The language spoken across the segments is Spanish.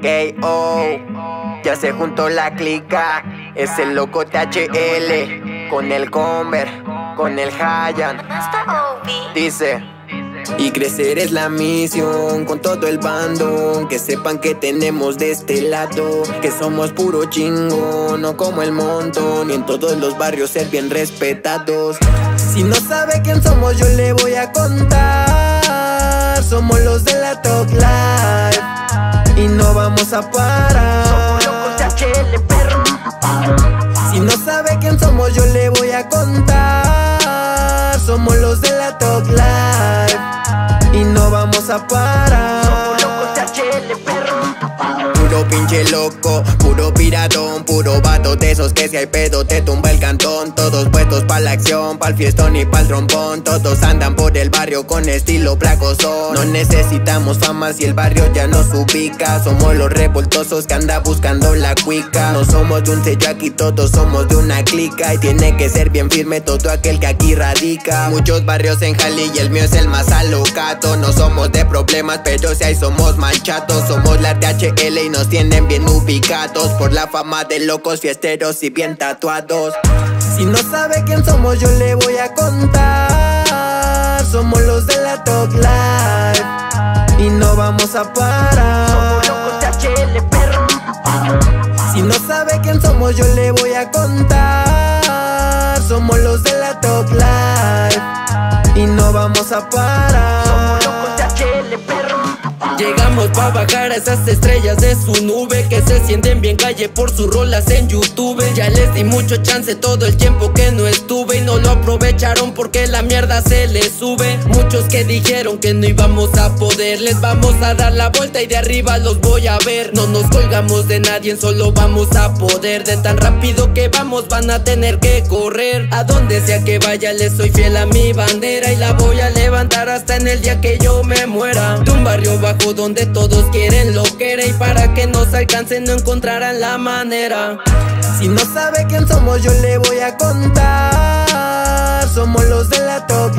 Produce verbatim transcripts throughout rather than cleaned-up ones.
K O, ya se juntó la clica. Es el loco T H L con el Conver, con el Hayan. Dice: y crecer es la misión, con todo el bando. Que sepan que tenemos de este lado, que somos puro chingón, no como el montón. Y en todos los barrios ser bien respetados. Si no sabe quién somos yo le voy a contar. Somos los de la Talk Life y no vamos a parar. Somos locos T H L, perro. Si no sabe quién somos yo le voy a contar. Somos los de la Talk Life y no vamos a parar. Somos locos T H L, perro. Puro pinche loco, puro piratón, puro vato de esos que si hay pedo te tumba el cantón. Todos puestos pa' la acción, pa'l fiestón y pa'l trombón. Todos andan por el barrio con estilo placosón. No necesitamos fama si el barrio ya nos ubica. Somos los revoltosos que anda buscando la cuica. No somos de un sello aquí, todos somos de una clica. Y tiene que ser bien firme todo aquel que aquí radica. Muchos barrios en Jali y el mío es el más alocato. No somos de problemas pero si hay somos manchatos. Somos la T H L y nos tienen bien ubicados por la fama de locos fiesteros y bien tatuados. Si no sabe quién somos yo le voy a contar. Somos los de la Talk Life y no vamos a parar. Somos locos T H L, perro. Si no sabe quién somos yo le voy a contar. Somos los de la Talk Life y no vamos a parar. Somos locos T H L, perro. Llegamos pa' bajar a esas estrellas de su nube, que se sienten bien calle por sus rolas en YouTube. Ya les di mucho chance todo el tiempo que no estuve y no lo aprovecharon porque la mierda se les sube. Muchos que dijeron que no íbamos a poder, les vamos a dar la vuelta y de arriba los voy a ver. No nos colgamos de nadie, solo vamos a poder. De tan rápido que vamos van a tener que correr. A donde sea que vaya les soy fiel a mi bandera y la voy a levantar hasta en el día que yo me muera. De un barrio bajo donde todos quieren lo que era y para que nos alcancen no encontrarán la manera. Si no sabe quién somos yo le voy a contar. Somos los de la Talk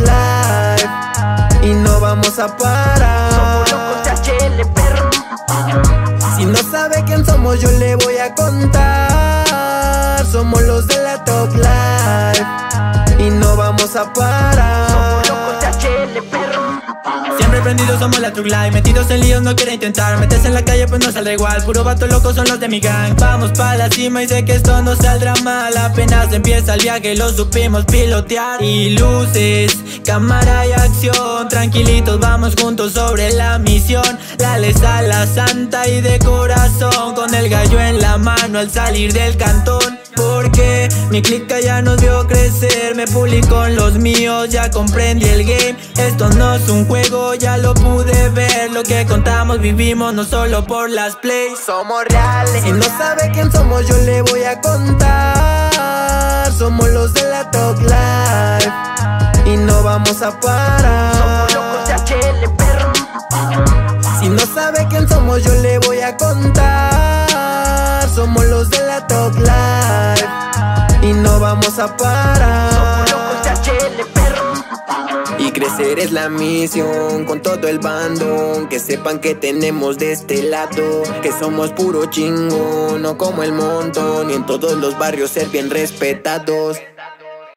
Life y no vamos a parar. Somos locos T H L, perro. Si no sabe quién somos yo le voy a contar. Somos los de la Talk Life y no vamos a parar. Somos locos T H L, perro. Siempre prendidos somos la Talk Life, metidos en líos no quiere intentar meterse en la calle pues no saldrá igual. Puro vato loco son los de mi gang. Vamos pa' la cima y sé que esto no saldrá mal. Apenas empieza el viaje lo supimos pilotear. Y luces, cámara y acción, tranquilitos vamos juntos sobre la misión. La a la santa y de corazón, con el gallo en la mano al salir del cantón. Porque mi clica ya nos vio crecer, me pulí con los míos, ya comprendí el game. Esto no es un juego, ya lo pude ver. Lo que contamos vivimos no solo por las plays. Somos reales. Si no sabe quién somos yo le voy a contar. Somos los de la Talk Life y no vamos a parar. Somos locos T H L, perro. Si no sabe quién somos yo le voy a contar. Somos los de la Talk Life y no vamos a parar. Somos locos T H L, perro. Y crecer es la misión, con todo el bando. Que sepan que tenemos de este lado, que somos puro chingón, no como el montón. Y en todos los barrios ser bien respetados.